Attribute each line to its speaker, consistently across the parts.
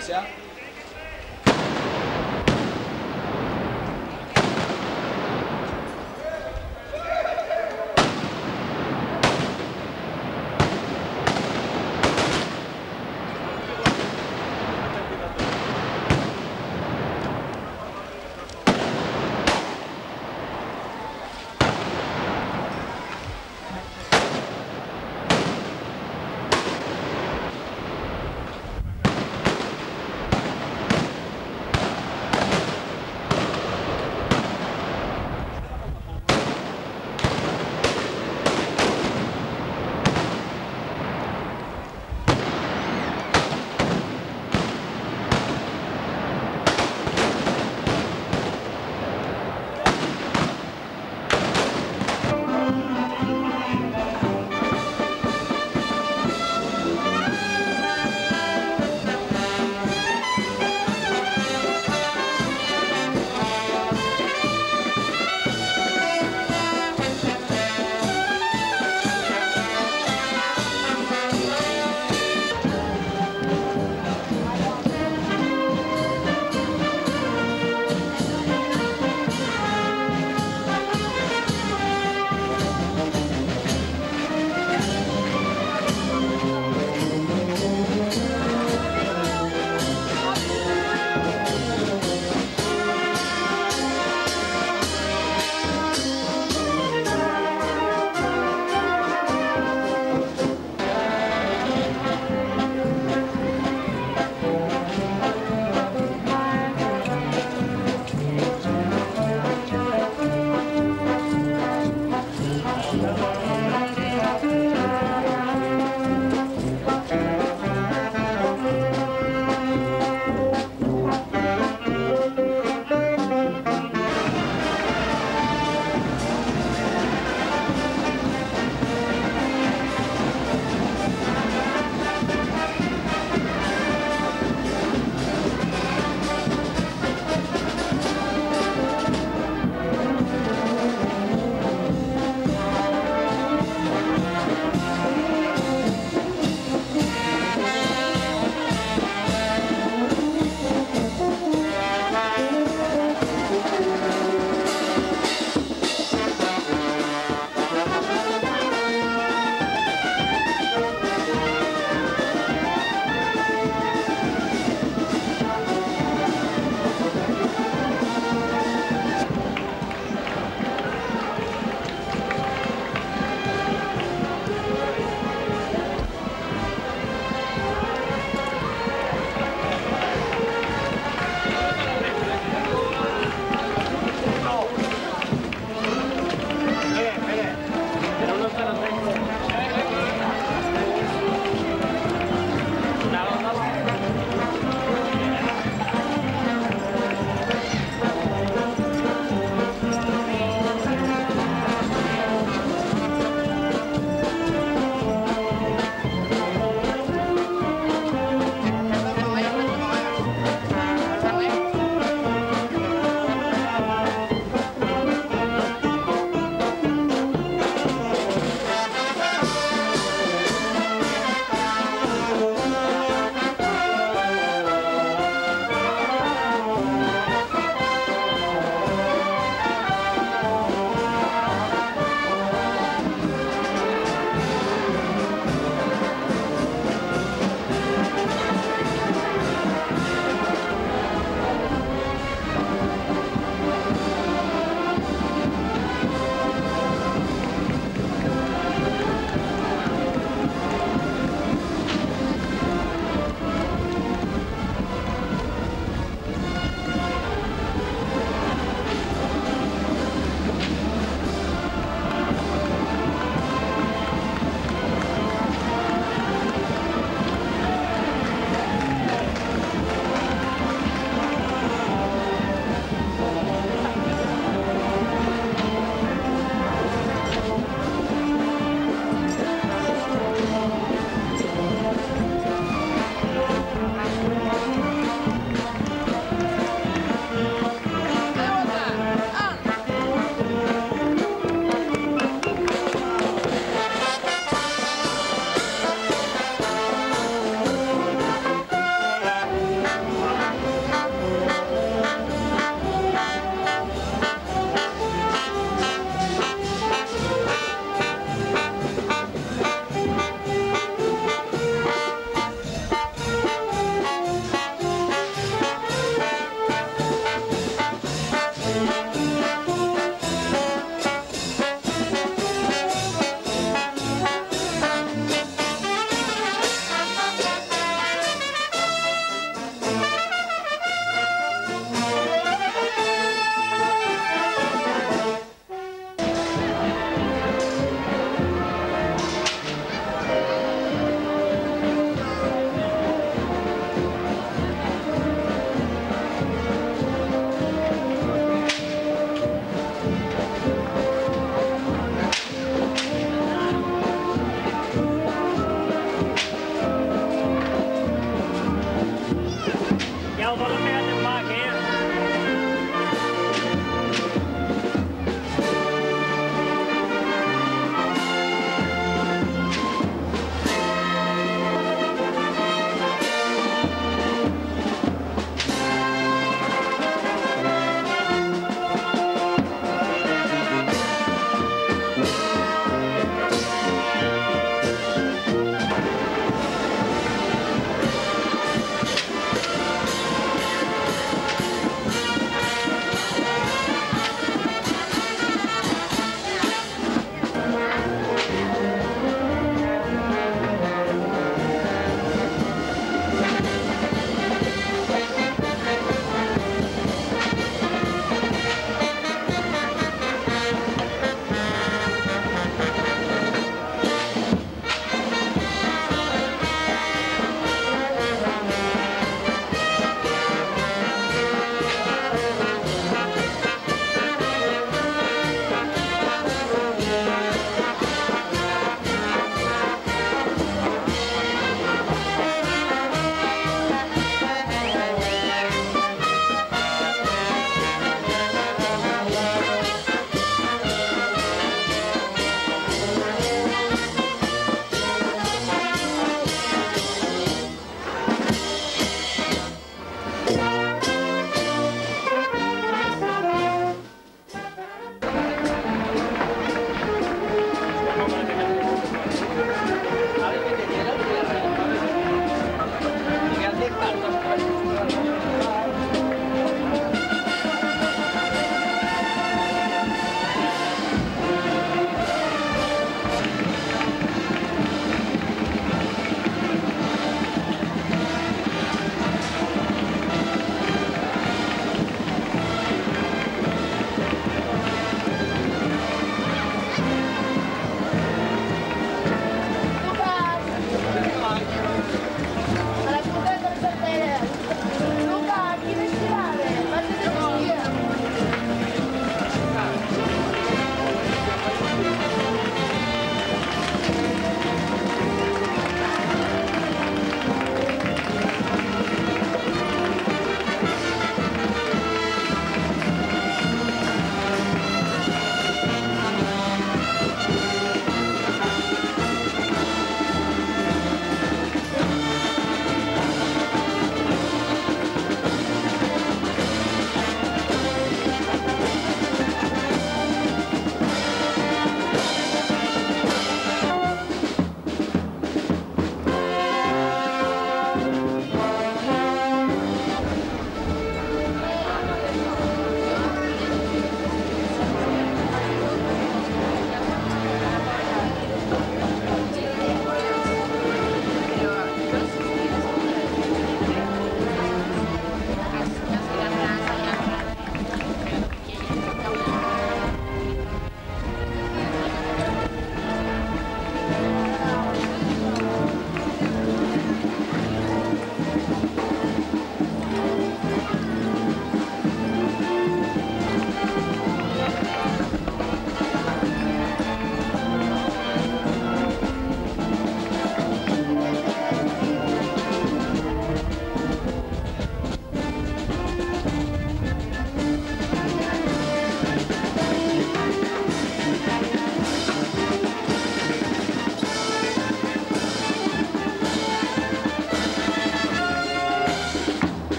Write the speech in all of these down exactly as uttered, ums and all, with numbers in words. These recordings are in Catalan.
Speaker 1: mateixa.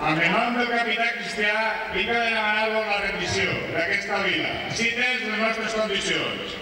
Speaker 1: En nom del capità Cristià, vinc a demanar-vos la rendició d'aquesta vila. Citen les nostres condicions.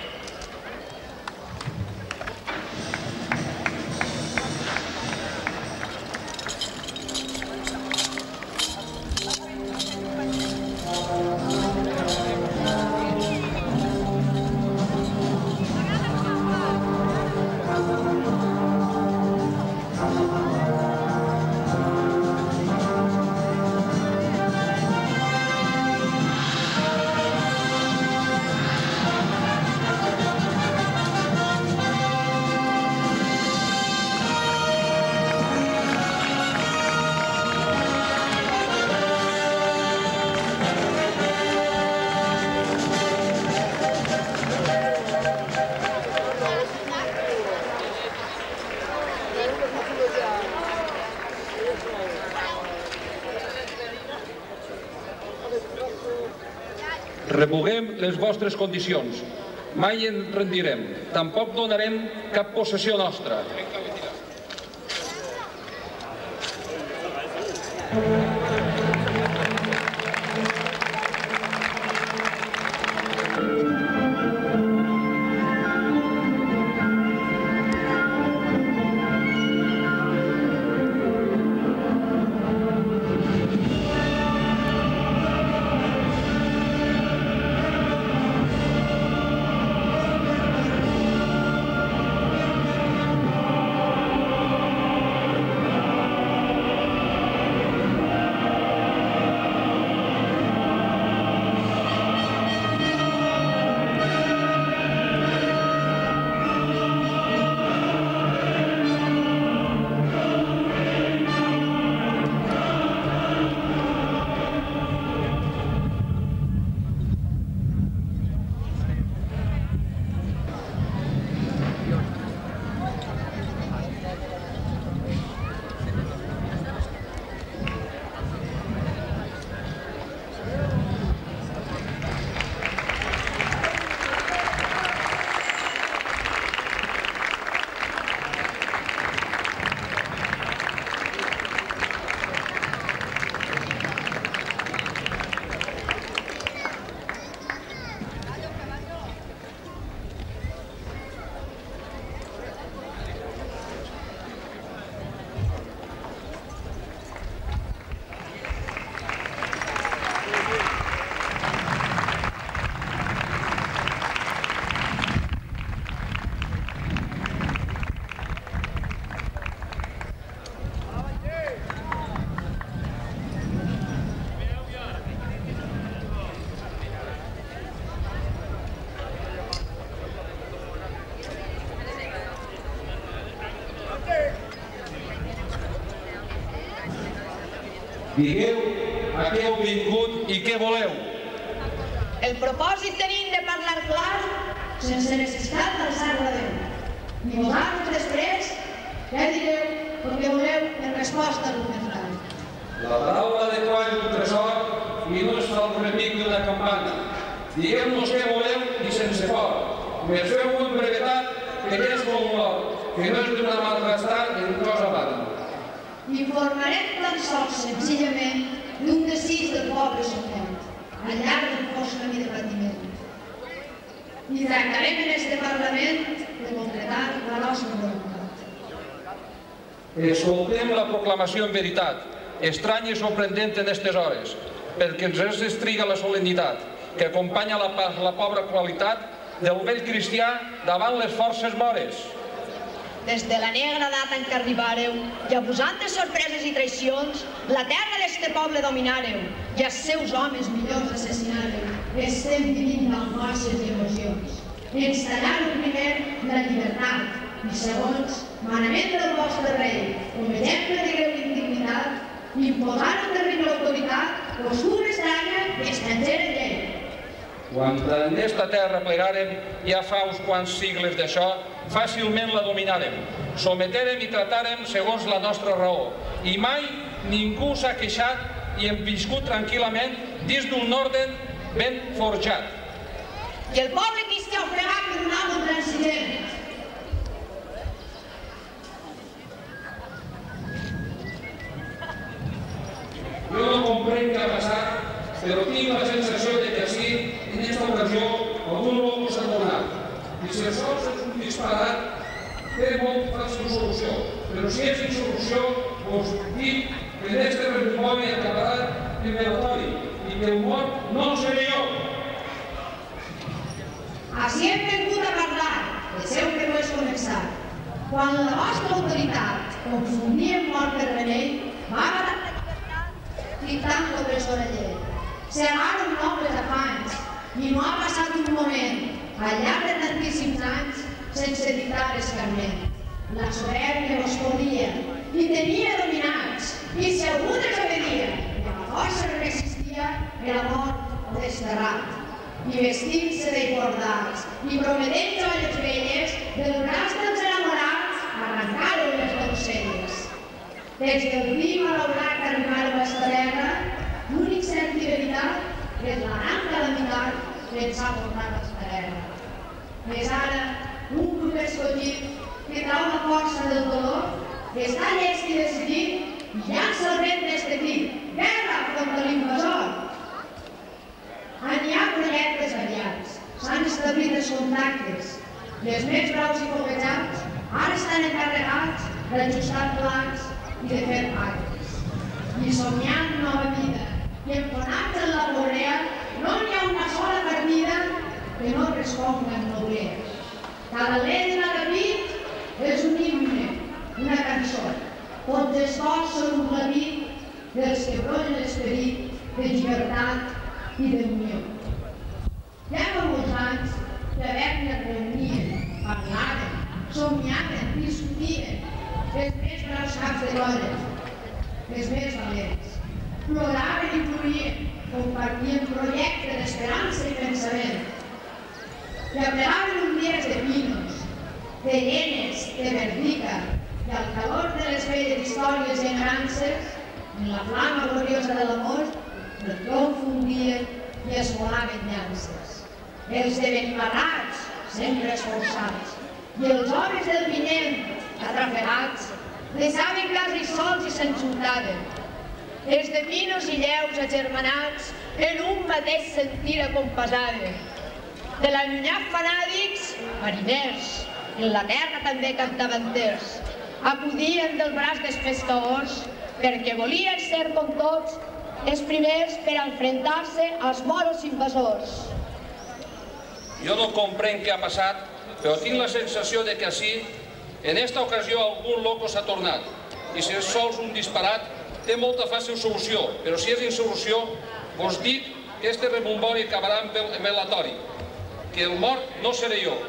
Speaker 2: Revoguem les vostres condicions. Mai en rendirem. Tampoc donarem cap possessió nostra. Digueu a què heu vingut i què voleu.
Speaker 3: El propòsit tenim de parlar clar sense necessitat d'alçar la veu. Ni vosaltres després, què direu perquè voleu en resposta a l'un frase.
Speaker 2: La paraula de coll un tresor i no es fa el remic d'una campana. Digueu-nos què voleu i sense por. Meseu en brevetat que ja és com l'or, que no és d'una malgastar en cosa vana.
Speaker 3: Informarem tan sols senzillament d'un desig del poble sofert, al llarg del fosc camí de patiment. I tractarem en este Parlament de concretar la nostra voluntat.
Speaker 2: Escoltem la proclamació en veritat, estrany i sorprendent en aquestes hores, perquè ens es estriga la solemnitat, que acompanya la, la pobra qualitat del vell cristià davant les forces mores.
Speaker 3: Des de la negra data en què arribareu, i abusant de sorpreses i traicions, la terra d'este poble dominareu, i els seus homes millors assassinareu. Estem vivint angòcies i emocions. Ens tallareu primer la llibertat, i segons, manament del vostre rei, com exemple de greu indignitat, imposant amb terrible autoritat, postura estranya i estrangera llei.
Speaker 2: Quan en esta terra plegàrem, ja fa uns quants sigles d'això, fàcilment la dominàrem, sometèrem i tratàrem segons la nostra raó, i mai ningú s'ha queixat i hem viscut tranquil·lament dins d'un orden ben forjat.
Speaker 3: I el poble cristià ofregat per un amo transigent.
Speaker 2: Jo però tinc la sensació de que així, en aquesta ocasió, algun loco s'ha donat. I si això és un disparat, té molt fàcil solució. Però si és insolució, us dic que en este rebombori acabarà en velatori i que el mort no seré jo.
Speaker 3: Així hem vingut a parlar, deixeu que no és començar. Quan la vostra autoritat confondia mort per remei, va matar la llibertat dictant l'opressora llei. Segaren nobles afanys i no ha passat un moment, al llarg de tantíssims anys, sense dictar escarment. La soberbia vos podia i tenia dominats, i si algú desobedia i a la força resistia, era mort o desterrat. I vestint-se d'engordats i prometent joies velles, del braç dels enamorats arrencaren les donzelles. Des del prim a l'aurat que arribàrem a esta terra, l'únic cert i veritat és la gran calamitat que ens ha portat a esta terra. És ara un grup escollit que trau la força del dolor, que està llest i decidit i llança el vent d'este crit: guerra contra l'invasor! N'hi ha projectes variats, s'han establit els contactes, i els més braus i copejats ara estan encarregats d'ajustar plans i de fer pactes. I somiant nova vida i enfonats en la borea, no n'hi ha una sola partida que no responga en noblea. Cada letra de pit és un himne, una cançó. Tots els cors són un clavit dels que brollen l'esperit de llibertat i d'unió. Ja fa molts anys que a Berna es reunien, parlaven, somiaven, discutien, els més braus caps de colla, els més valents. Ploraven i fluïen, compartien projectes d'esperança i pensament. Que aplegaven un dies de pinos, de llenes, de verdica, i al calor de les velles històries i engrances, en la flama gloriosa de l'amor, el tronc fundien i es volaven llances. Els de Benimarrats, sempre esforçats, i els homes del Pinell, atrafegats, deixaven quasi sols i s'enxuntaven. Els de pinos i lleus agermanats en un mateix sentir acompesaven. De l'allunyat fanàtics, mariners, i en la terra també capdavanters, acudien del braç dels pescadors perquè volien ser com tots els primers per enfrontar-se als moros invasors.
Speaker 2: Jo no comprenc què ha passat, però tinc la sensació de que així, en esta ocasió, algun loco s'ha tornat. I si és sols un disparat, té molta fàcil solució, però si és insolució, vos dic que este rebombori acabarà en velatori, que el mort no seré jo.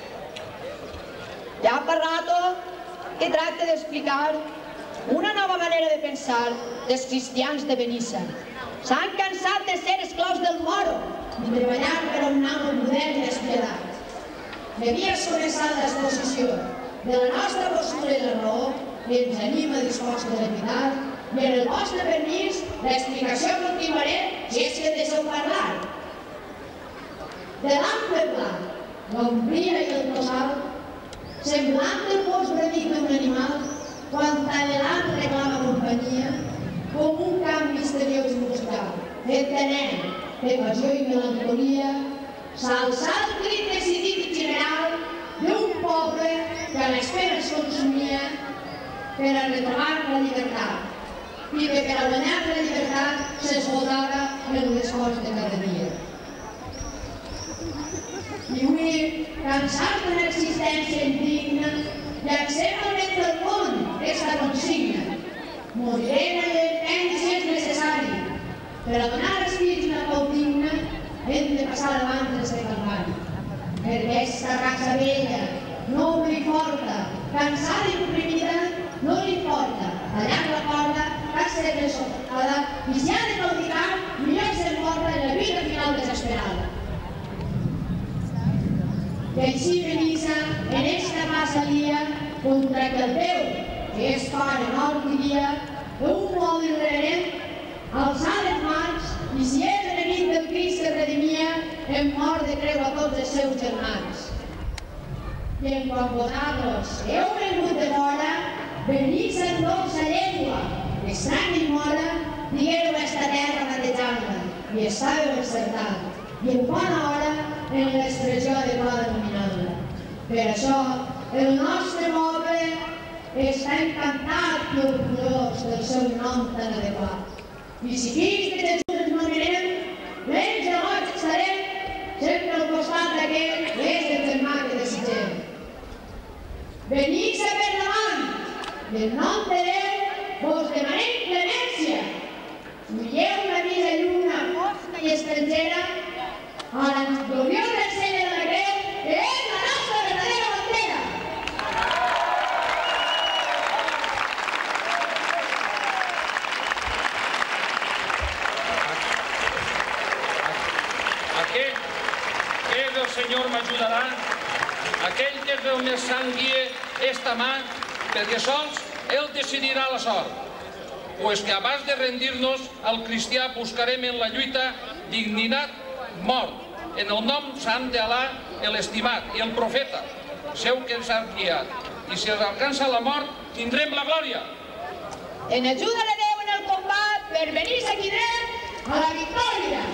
Speaker 3: Ja ha parlat que tracta d'explicar una nova manera de pensar dels cristians de Benissa. S'han cansat de ser esclaus del moro i treballar per a un amo modern i despiedat. Havia sobresalt l'exposició de la nostra postura i la raó i ens anima dispost a limitar, i en el vostre permís l'explicació continuaré si és que en deixeu parlar. De l'ample pla, l'ombria i el tossal, semblant el cos bramic d'un animal, quan anhelant reclama companyia, com un camp misteriós i musical, entenent evasió i melancolia, s'alçà el crit decidit i general d'un poble que a l'espera es consumia per a retrobar la llibertat i que per a guanyar la llibertat s'esgotava en l'esforç de cada dia. I avui, cansats d'una existència indigna, llancem al vent del món aquesta consigna. Morirem en l'emprenya si és necessari. Per a donar als fills una pau digna, hem de passar davant del calvari. Per aquesta raça vella, noble i forta, cansada i comprimida, no li importa tallar la corda, va ser desolada, i si ha de claudicar, millor ser morta en la lluita final desesperada. I així Benissa, en esta passalia, contra que el Déu, que és pare, nord i dia, d'un molt irreverent, alçar les mans, i si és enemic del Crist que redimia, en mort de creu a tots els seus germans. I en quan vosaltres heu vengut de fora, venís en dolça llengua, estrany i mora, digueu esta terra batejant-la, i estàveu encertant, i en bona hora en l'expressió adequada nominant-la. Per això, el nostre poble està encantat i orgullós del seu nom tan adequat. I si fills de Jesús ens nominarem, l'ells de goig estarem sempre al costat d'aquell que és el germà que desitgem. Venix a per davant, i en nom de Déu vos demanem clemència. Mireu la vida lluna fosca i estrangera a la gloriosa estrella de la creu, que és la nostra verdadera bandera.
Speaker 2: Aquell que és el Senyor m'ajudarà, aquell que és el més sant guie esta mà, perquè sols ell decidirà la sort. Pues que abans de rendir-nos al cristià buscarem en la lluita dignitat mort, en el nom sant d'Alà, l'estimat i el profeta, seu que ens ha guiat. I si ens alcança la mort, tindrem la glòria.
Speaker 3: En ajuda de Déu en el combat, per venir seguirem a la victòria.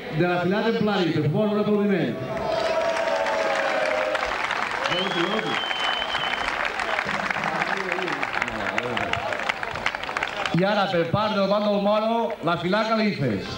Speaker 4: de la fila templari. Per favor, un aplaudiment. I ara, per part del bàndol moro, la fila Califes.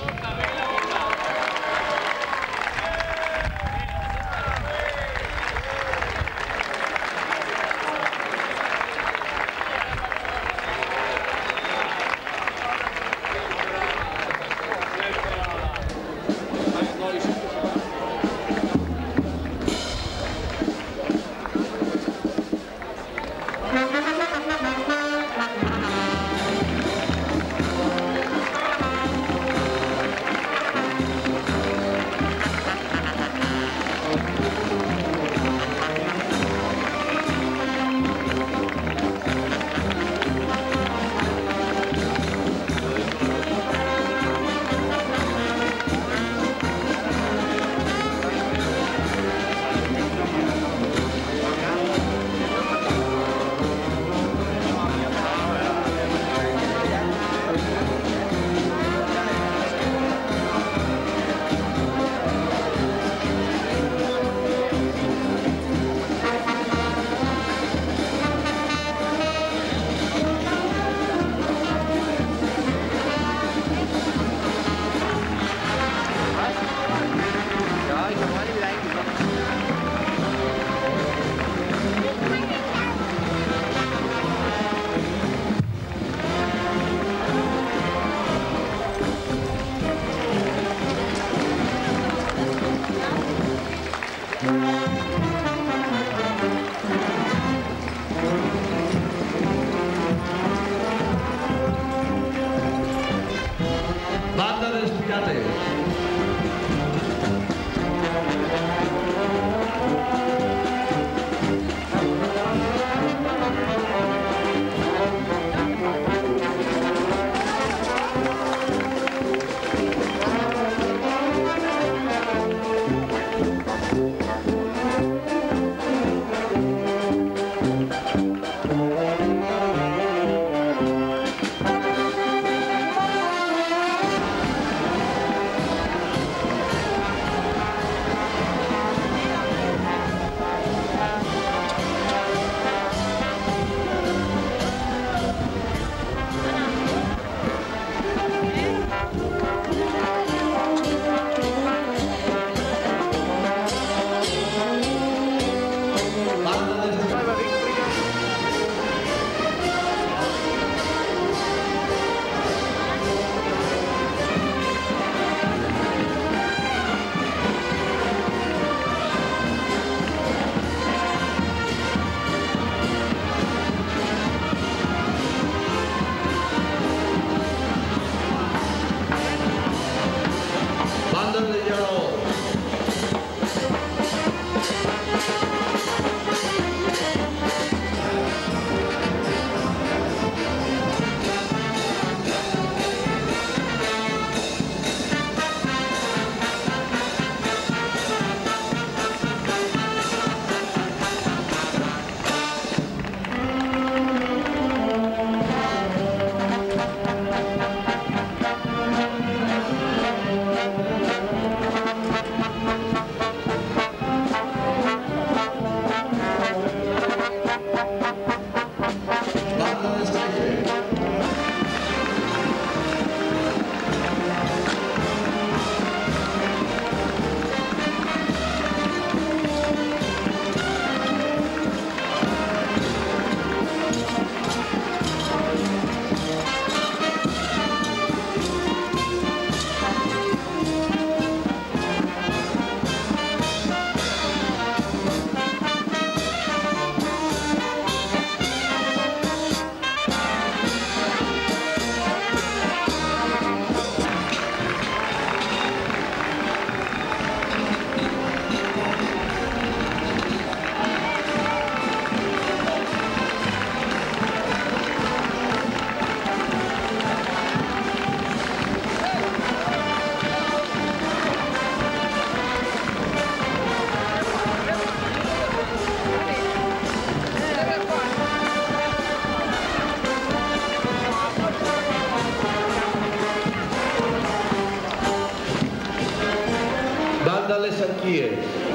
Speaker 5: Banda les Anquies.